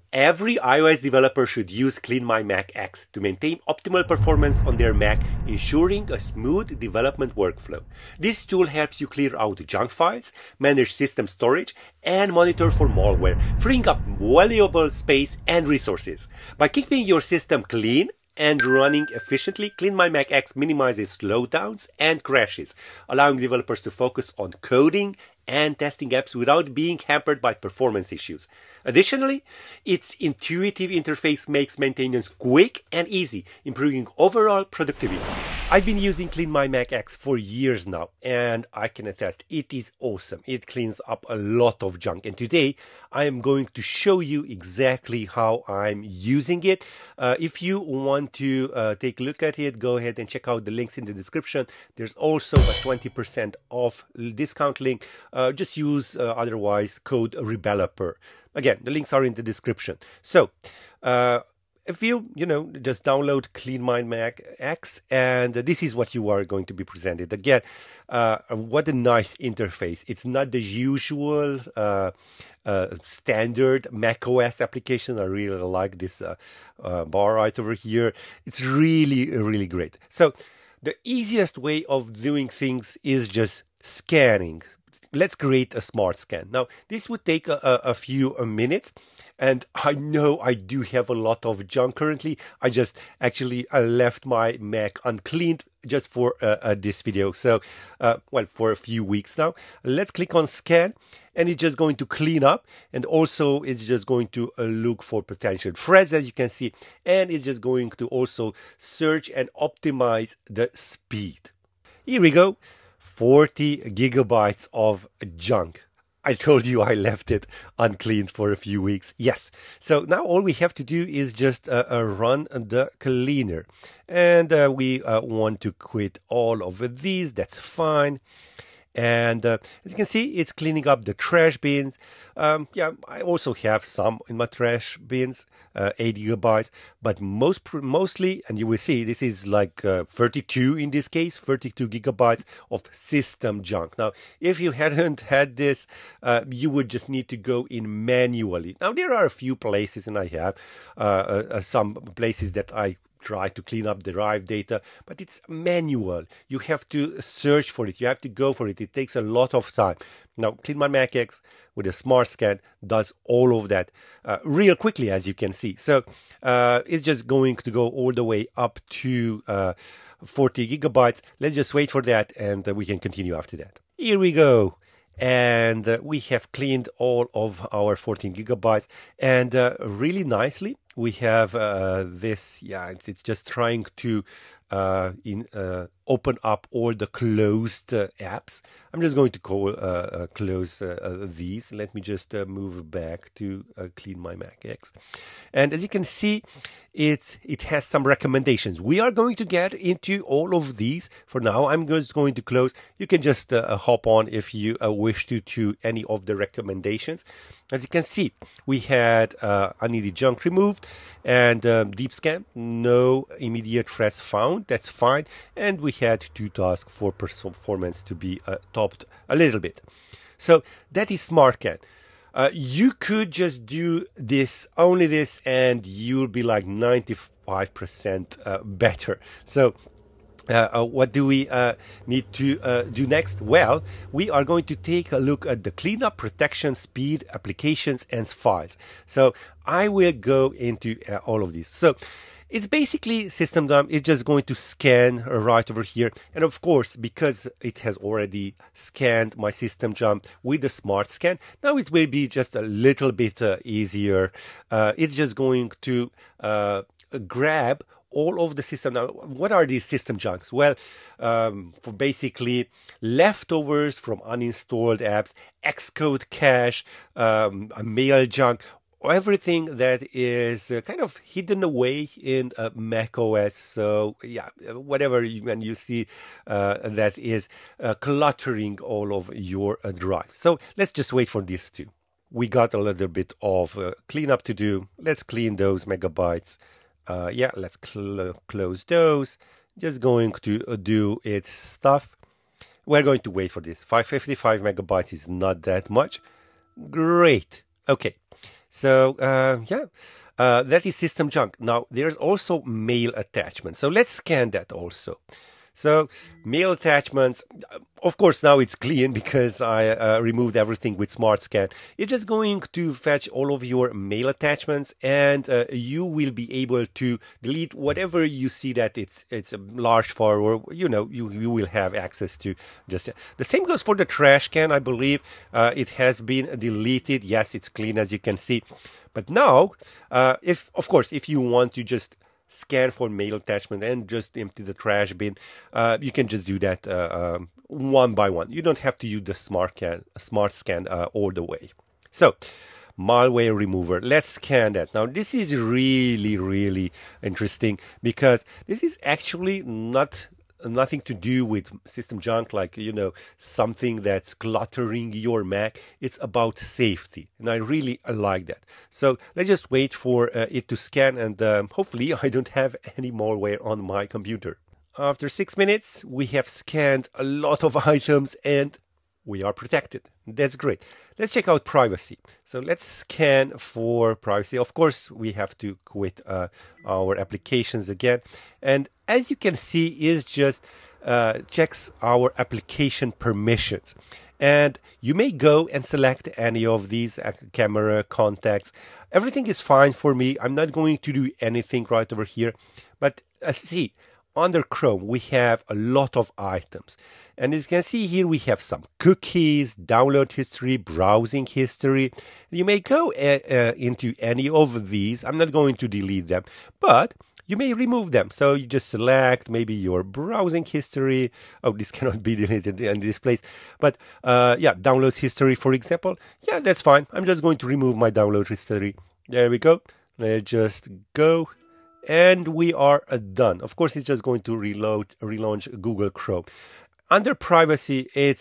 Every iOS developer should use CleanMyMac X to maintain optimal performance on their Mac, ensuring a smooth development workflow. This tool helps you clear out junk files, manage system storage, and monitor for malware, freeing up valuable space and resources. By keeping your system clean and running efficiently, CleanMyMac X minimizes slowdowns and crashes, allowing developers to focus on coding and testing apps without being hampered by performance issues. Additionally, its intuitive interface makes maintenance quick and easy, improving overall productivity. I've been using CleanMyMac X for years now, and I can attest it is awesome. It cleans up a lot of junk, and today I am going to show you exactly how I'm using it. If you want to take a look at it, go ahead and check out the links in the description. There's also a 20% off discount link. Just use otherwise code Rebeloper. Again, the links are in the description. So if you just download CleanMyMac X, and this is what you are going to be presented. Again, what a nice interface. It's not the usual standard macOS application. I really like this bar right over here. It's really, really great. So the easiest way of doing things is just scanning. Let's create a smart scan. Now, this would take a few minutes, and I know I do have a lot of junk currently. I just actually left my Mac uncleaned just for this video. So, well, for a few weeks now. Let's click on scan, and it's just going to clean up, and also it's just going to look for potential threads, as you can see, and it's just going to also search and optimize the speed. Here we go. 40 gigabytes of junk. I told you I left it uncleaned for a few weeks. Yes. So now all we have to do is just run the cleaner. And we want to quit all of these. That's fine. And as you can see, it's cleaning up the trash bins. Yeah, I also have some in my trash bins, 8 gigabytes, but mostly, and you will see, this is like 32 in this case, 32 gigabytes of system junk. Now, if you hadn't had this, you would just need to go in manually. Now, there are a few places, and I have some places that I try to clean up derived data, but it's manual. You have to search for it. You have to go for it. It takes a lot of time. Now, CleanMyMac X with a smart scan does all of that real quickly, as you can see. So it's just going to go all the way up to 40 gigabytes. Let's just wait for that, and we can continue after that. Here we go. And we have cleaned all of our 14 gigabytes, and really nicely we have this. Yeah, it's just trying to open up all the closed apps. I'm just going to close these. Let me just move back to CleanMyMac X. And as you can see, it has some recommendations. We are going to get into all of these. For now, I'm just going to close. You can just hop on if you wish to any of the recommendations. As you can see, we had unneeded junk removed and deep scan. No immediate threats found. That's fine. And we had 2 tasks for performance to be topped a little bit. So that is SmartScan. You could just do this, only this, and you'll be like 95% better. So what do we need to do next? Well, we are going to take a look at the cleanup, protection, speed, applications, and files. So I will go into all of these. So it's basically system dump. It's just going to scan right over here. And of course, because it has already scanned my system dump with the smart scan, now it will be just a little bit easier. It's just going to grab all of the system. Now, what are these system junks? Well, for basically leftovers from uninstalled apps, Xcode cache, mail junk, everything that is kind of hidden away in macOS. So yeah, whatever when you see that is cluttering all of your drives. So let's just wait for this too. We got a little bit of cleanup to do. Let's clean those megabytes. Yeah, let's close those. Just going to do its stuff. We're going to wait for this. 555 megabytes is not that much. Great. Okay. So that is system junk. Now there's also mail attachments. So let's scan that also. So mail attachments, of course, now it's clean because I removed everything with Smart Scan. It's just going to fetch all of your mail attachments, and you will be able to delete whatever you see that it's a large file, or you will have access to. Just the same goes for the trash can. I believe it has been deleted. Yes, it's clean, as you can see. But now, if you want to just scan for mail attachment and just empty the trash bin, you can just do that one by one. You don't have to use the smart scan all the way. So malware remover, let's scan that. Now this is really interesting because this is actually nothing to do with system junk, like something that's cluttering your Mac. It's about safety, and I really like that. So let's just wait for it to scan, and hopefully I don't have any malware on my computer. After 6 minutes, we have scanned a lot of items and we are protected. That's great. Let's check out privacy. So let's scan for privacy. Of course, we have to quit our applications again. And as you can see, it just checks our application permissions. And you may go and select any of these camera, contacts. Everything is fine for me. I'm not going to do anything right over here. But see, under Chrome, we have a lot of items. And as you can see here, we have some cookies, download history, browsing history. You may go into any of these. I'm not going to delete them, but you may remove them. So you just select maybe your browsing history. Oh, this cannot be deleted in this place. But download history, for example. Yeah, that's fine. I'm just going to remove my download history. There we go. Let's just go. And we are done. Of course, it's just going to relaunch Google Chrome. Under privacy, it's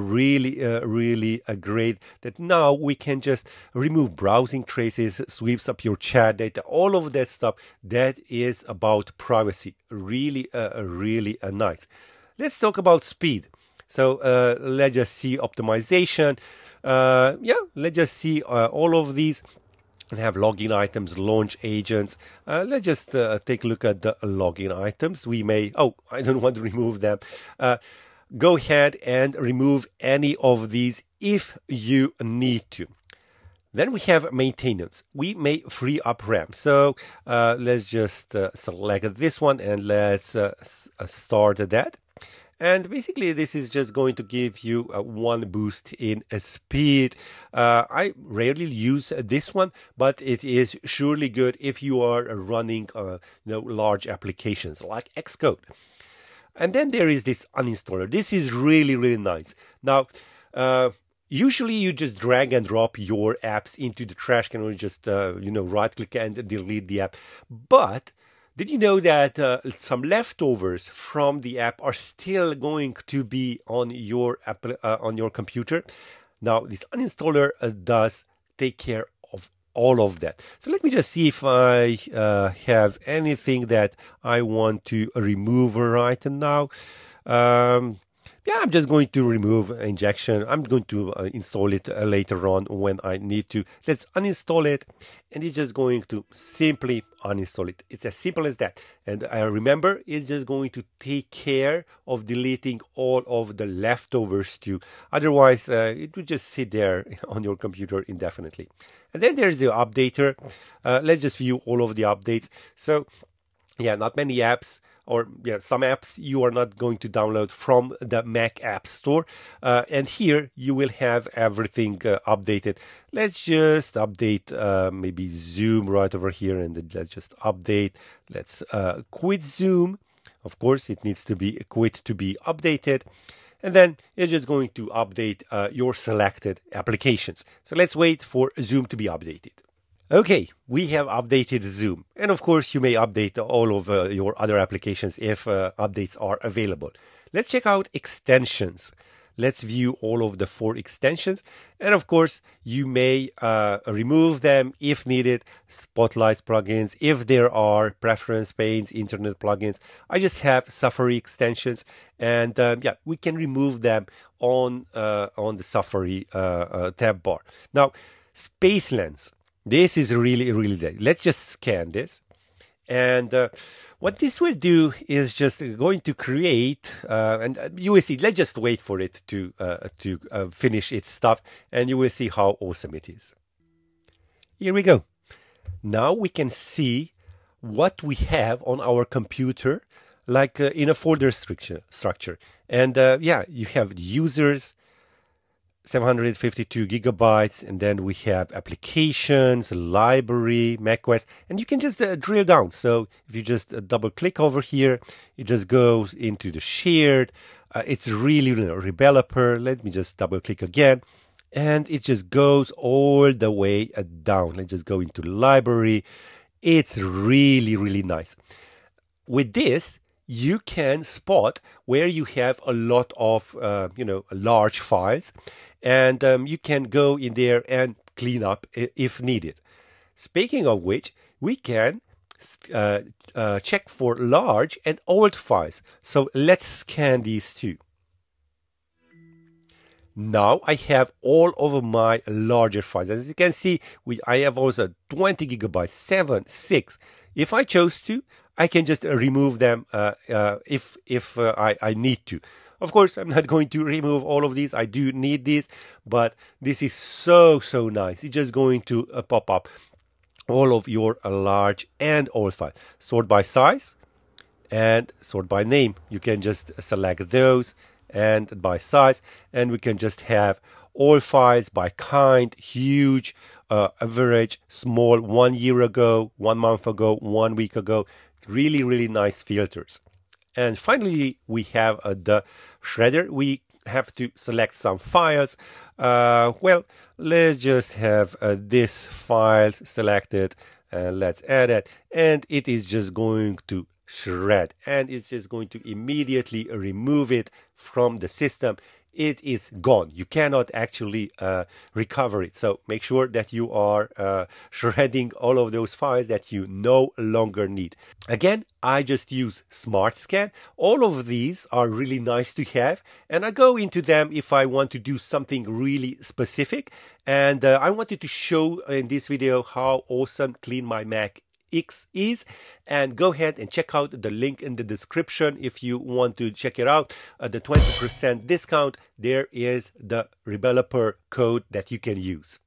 really great that now we can just remove browsing traces, sweeps up your chat data, all of that stuff. That is about privacy. Really nice. Let's talk about speed. So let's just see optimization. Let's just see all of these. And have login items, launch agents. Let's just take a look at the login items. We may, I don't want to remove them. Go ahead and remove any of these if you need to. Then we have maintenance. We may free up RAM. So let's just select this one and let's start that. And basically, this is just going to give you one boost in speed. I rarely use this one, but it is surely good if you are running large applications like Xcode. And then there is this uninstaller. This is really nice. Now, usually you just drag and drop your apps into the trash can, or just right-click and delete the app. But did you know that some leftovers from the app are still going to be on your on your computer? Now, this uninstaller does take care of all of that. So let me just see if I have anything that I want to remove right now. I'm just going to remove injection. I'm going to install it later on when I need to. Let's uninstall it, and it's just going to simply uninstall it. It's as simple as that. And I remember, it's just going to take care of deleting all of the leftovers too. Otherwise, it would just sit there on your computer indefinitely. And then there's the updater. Let's just view all of the updates. So, not many apps, or some apps you are not going to download from the Mac App Store. And here you will have everything updated. Let's just update maybe Zoom right over here, and then let's just update. Let's quit Zoom. Of course, it needs to be quit to be updated. And then it's just going to update your selected applications. So let's wait for Zoom to be updated. Okay, we have updated Zoom. And of course, you may update all of your other applications if updates are available. Let's check out extensions. Let's view all of the 4 extensions. And of course, you may remove them if needed. Spotlight plugins, if there are preference panes, internet plugins. I just have Safari extensions. And we can remove them on the Safari tab bar. Now, Space Lens. This is really, really nice. Let's just scan this. And what this will do is just going to create, and you will see, let's just wait for it to finish its stuff, and you will see how awesome it is. Here we go. Now we can see what we have on our computer, like in a folder structure. And yeah, you have users, 752 gigabytes, and then we have applications, library, macOS, and you can just drill down. So if you just double click over here, it just goes into the shared. It's really Rebeloper. Let me just double click again, and it just goes all the way down. Let's just go into library. It's really, really nice. With this, you can spot where you have a lot of, large files, and you can go in there and clean up if needed. Speaking of which, we can check for large and old files. So let's scan these two. Now I have all of my larger files. As you can see, I have also 20 gigabytes, 7, 6. If I chose to, I can just remove them if I need to. Of course, I'm not going to remove all of these. I do need these, but this is so nice. It's just going to pop up all of your large and old files. Sort by size and sort by name. You can just select those and by size, and we can just have all files by kind, huge, average, small, 1 year ago, 1 month ago, 1 week ago. Really, really nice filters. And finally, we have the shredder. We have to select some files. Well, let's just have this file selected, and let's add it. And it is just going to shred, and it's just going to immediately remove it from the system. It is gone. You cannot actually recover it. So make sure that you are shredding all of those files that you no longer need. Again, I just use Smart Scan. All of these are really nice to have, and I go into them if I want to do something really specific. And I wanted to show in this video how awesome CleanMyMac X is, and go ahead and check out the link in the description if you want to check it out. The 20% discount, there is the Rebeloper code that you can use.